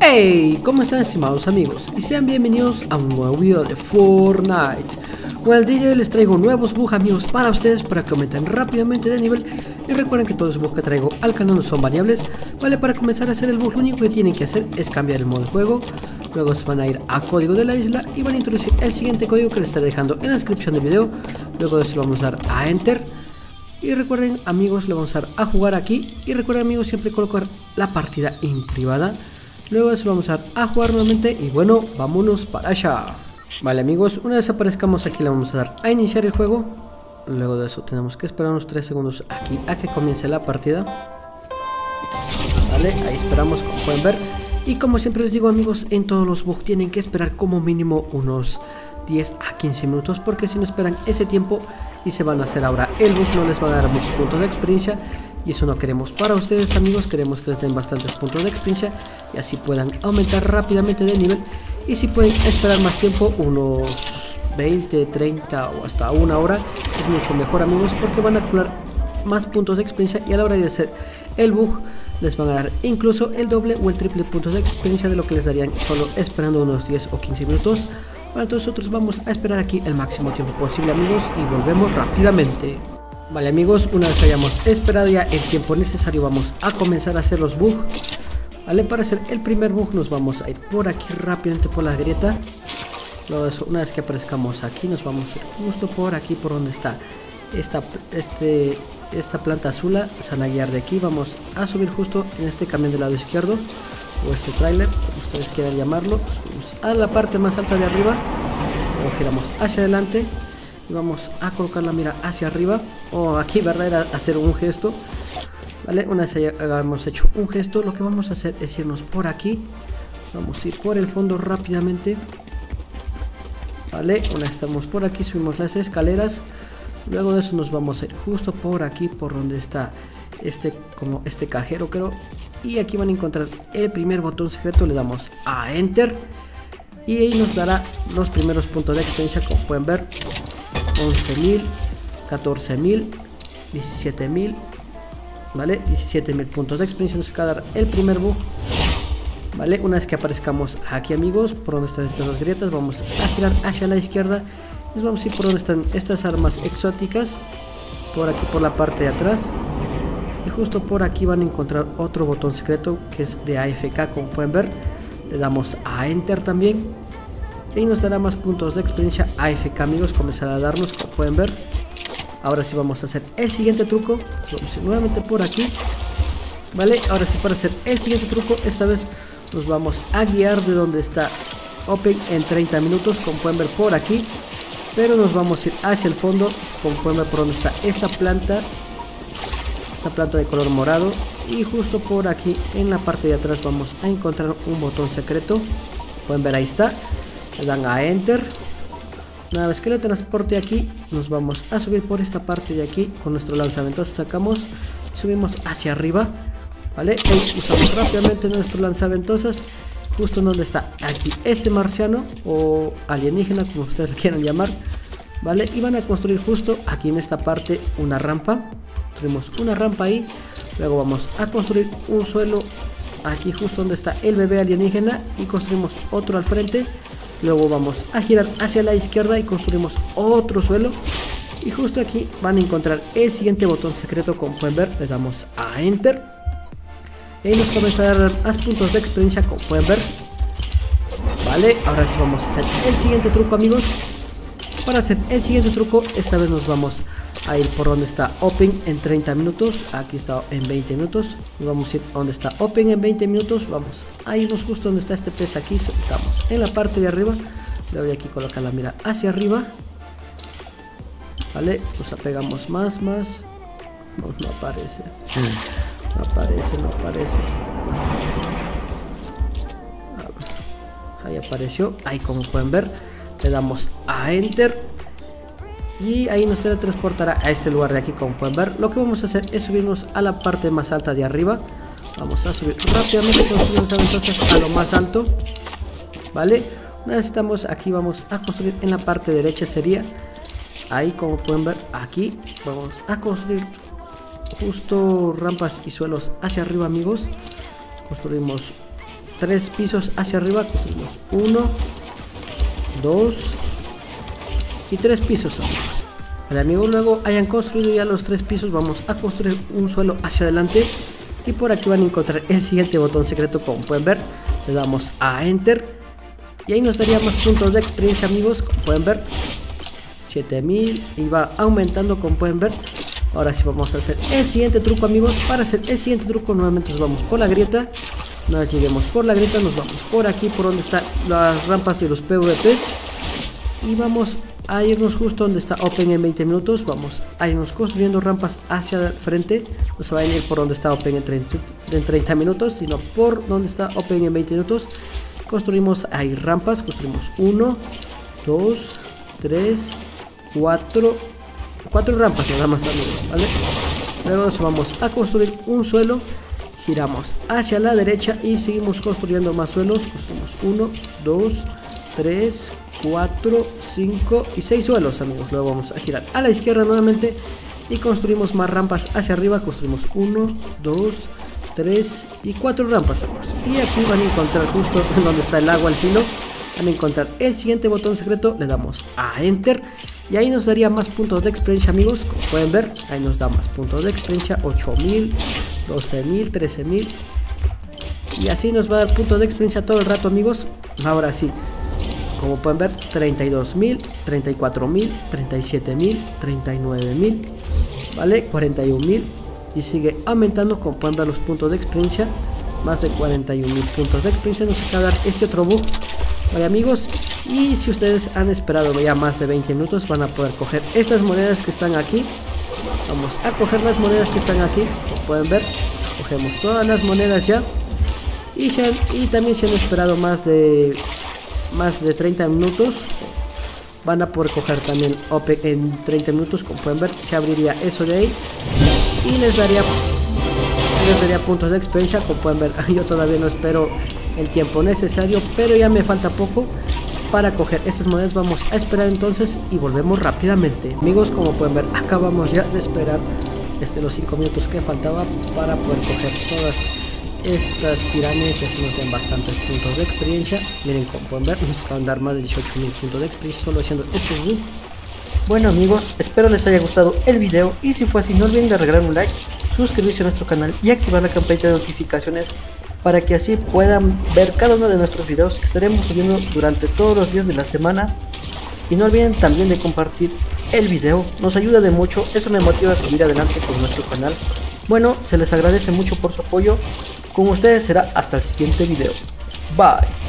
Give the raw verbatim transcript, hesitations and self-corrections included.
Hey, ¿cómo están, estimados amigos? Y sean bienvenidos a un nuevo video de Fortnite. Con el día de hoy les traigo nuevos bugs, amigos, para ustedes, para que aumenten rápidamente de nivel. Y recuerden que todos los bugs que traigo al canal no son variables, ¿vale? Para comenzar a hacer el bug, lo único que tienen que hacer es cambiar el modo de juego. Luego se van a ir a código de la isla y van a introducir el siguiente código que les estaré dejando en la descripción del video. Luego de eso lo vamos a dar a Enter. Y recuerden, amigos, le vamos a dar a jugar aquí. Y recuerden, amigos, siempre colocar la partida en privada. Luego de eso vamos a dar a jugar nuevamente. Y bueno, vámonos para allá. Vale, amigos, una vez aparezcamos aquí le vamos a dar a iniciar el juego. Luego de eso tenemos que esperar unos tres segundos aquí a que comience la partida. Vale, ahí esperamos, como pueden ver. Y como siempre les digo, amigos, en todos los bugs tienen que esperar como mínimo unos diez a quince minutos, porque si no esperan ese tiempo y se van a hacer ahora el bug, no les van a dar muchos puntos de experiencia. Y eso no queremos para ustedes, amigos. Queremos que les den bastantes puntos de experiencia y así puedan aumentar rápidamente de nivel. Y si pueden esperar más tiempo, unos veinte, treinta o hasta una hora, es mucho mejor, amigos, porque van a acumular más puntos de experiencia y a la hora de hacer el bug les van a dar incluso el doble o el triple puntos de experiencia de lo que les darían solo esperando unos diez o quince minutos. Bueno, entonces nosotros vamos a esperar aquí el máximo tiempo posible, amigos, y volvemos rápidamente. Vale, amigos, una vez hayamos esperado ya el tiempo necesario, vamos a comenzar a hacer los bugs. Vale, para hacer el primer bug nos vamos a ir por aquí rápidamente por la grieta. Luego de eso, una vez que aparezcamos aquí, nos vamos a ir justo por aquí, por donde está esta, este, esta planta azul. Se van a guiar de aquí, vamos a subir justo en este camión del lado izquierdo, o este trailer, como ustedes quieran llamarlo. Subimos a la parte más alta de arriba, luego giramos hacia adelante y vamos a colocar la mira hacia arriba, o aquí, verdad, era hacer un gesto. Vale, una vez hayamos hecho un gesto, lo que vamos a hacer es irnos por aquí. Vamos a ir por el fondo rápidamente. Vale, una vez estamos por aquí, subimos las escaleras. Luego de eso nos vamos a ir justo por aquí, por donde está este, como este cajero, creo. Y aquí van a encontrar el primer botón secreto, le damos a Enter. Y ahí nos dará los primeros puntos de experiencia, como pueden ver. once mil, catorce mil, diecisiete mil. Vale, diecisiete mil puntos de experiencia nos va a dar el primer bug. Vale, una vez que aparezcamos aquí, amigos, por donde están estas dos grietas, vamos a girar hacia la izquierda. Nos vamos a ir por donde están estas armas exóticas, por aquí por la parte de atrás. Y justo por aquí van a encontrar otro botón secreto que es de A F K, como pueden ver. Le damos a Enter también y nos dará más puntos de experiencia. A F K, amigos, comenzará a darnos, como pueden ver. Ahora sí vamos a hacer el siguiente truco. Vamos a ir nuevamente por aquí. Vale, ahora sí, para hacer el siguiente truco, esta vez nos vamos a guiar de donde está Open en treinta minutos, como pueden ver por aquí. Pero nos vamos a ir hacia el fondo, como pueden ver por donde está esta planta. Esta planta de color morado. Y justo por aquí en la parte de atrás vamos a encontrar un botón secreto. Pueden ver, ahí está. Le dan a Enter. Una vez que le transporte aquí, nos vamos a subir por esta parte de aquí. Con nuestro lanzaventosas sacamos y subimos hacia arriba. Vale, ahí usamos rápidamente nuestro lanzaventosas justo en donde está aquí este marciano o alienígena, como ustedes lo quieran llamar. Vale, y van a construir justo aquí en esta parte una rampa. Construimos una rampa ahí. Luego vamos a construir un suelo aquí justo donde está el bebé alienígena y construimos otro al frente. Luego vamos a girar hacia la izquierda y construimos otro suelo. Y justo aquí van a encontrar el siguiente botón secreto, como pueden ver. Le damos a Enter. Y nos comienza a dar más puntos de experiencia, como pueden ver. Vale, ahora sí vamos a hacer el siguiente truco, amigos. Para hacer el siguiente truco, esta vez nos vamos a ir por donde está Open en treinta minutos. Aquí está en veinte minutos. Y vamos a ir donde está Open en veinte minutos. Vamos a irnos justo donde está este pez aquí. Estamos en la parte de arriba. Luego de aquí colocar la mira hacia arriba. Vale, nos apegamos más, más. No, no aparece. No aparece, no aparece. Ahí apareció. Ahí, como pueden ver, le damos a Enter. Y ahí nos transportará a este lugar de aquí, como pueden ver. Lo que vamos a hacer es subirnos a la parte más alta de arriba. Vamos a subir rápidamente con los lanzaventosas a lo más alto. Vale, una vez estamos aquí, vamos a construir en la parte derecha, sería ahí, como pueden ver, aquí vamos a construir justo rampas y suelos hacia arriba, amigos. Construimos tres pisos hacia arriba, construimos uno, dos y tres pisos, amigos. Vale, amigos, luego hayan construido ya los tres pisos, vamos a construir un suelo hacia adelante. Y por aquí van a encontrar el siguiente botón secreto, como pueden ver. Le damos a Enter. Y ahí nos daría más puntos de experiencia, amigos, como pueden ver. siete mil y va aumentando, como pueden ver. Ahora sí vamos a hacer el siguiente truco, amigos. Para hacer el siguiente truco nuevamente nos vamos por la grieta. Una vez lleguemos por la grieta nos vamos por aquí, por donde están las rampas de los P V Ps. Y vamos a irnos justo donde está Open en veinte minutos. Vamos a irnos construyendo rampas hacia el frente. No se vayan a ir por donde está Open en treinta, en treinta minutos, sino por donde está Open en veinte minutos. Construimos ahí rampas, construimos uno, dos, tres, cuatro, cuatro rampas nada más, amigos, ¿vale? Luego nos vamos a construir un suelo, giramos hacia la derecha y seguimos construyendo más suelos. Construimos uno, dos, tres, cuatro, cinco y seis suelos, amigos. Luego vamos a girar a la izquierda nuevamente y construimos más rampas hacia arriba. Construimos uno, dos, tres y cuatro rampas, amigos. Y aquí van a encontrar justo donde está el agua al filo, van a encontrar el siguiente botón secreto. Le damos a Enter y ahí nos daría más puntos de experiencia, amigos. Como pueden ver, ahí nos da más puntos de experiencia, ocho mil, doce mil, trece mil. Y así nos va a dar puntos de experiencia todo el rato, amigos. Ahora sí, como pueden ver, treinta y dos mil, treinta y cuatro mil, treinta y siete mil, treinta y nueve mil, vale, cuarenta y un mil. Y sigue aumentando, como pueden ver los puntos de experiencia. Más de cuarenta y un mil puntos de experiencia nos acaba de dar este otro bug. Vale, amigos, y si ustedes han esperado ya más de veinte minutos, van a poder coger estas monedas que están aquí. Vamos a coger las monedas que están aquí, como pueden ver. Cogemos todas las monedas ya. Y, se han, y también si han esperado más de más de treinta minutos, van a poder coger también Open en treinta minutos. Como pueden ver, se abriría eso de ahí y les daría les daría puntos de experiencia. Como pueden ver, yo todavía no espero el tiempo necesario, pero ya me falta poco para coger estas monedas. Vamos a esperar entonces y volvemos rápidamente, amigos. Como pueden ver, acabamos ya de esperar este, los cinco minutos que faltaba para poder coger todas estas pirámides. Así nos dan bastantes puntos de experiencia. Miren, como pueden ver, nos acaban de dar más de dieciocho mil puntos de experiencia solo haciendo este boom. Bueno, amigos, espero les haya gustado el video, y si fue así no olviden de regalarme un like, suscribirse a nuestro canal y activar la campanita de notificaciones para que así puedan ver cada uno de nuestros videos que estaremos subiendo durante todos los días de la semana. Y no olviden también de compartir el video, nos ayuda de mucho, eso me motiva a seguir adelante con nuestro canal. Bueno, se les agradece mucho por su apoyo. Con ustedes será hasta el siguiente video. Bye.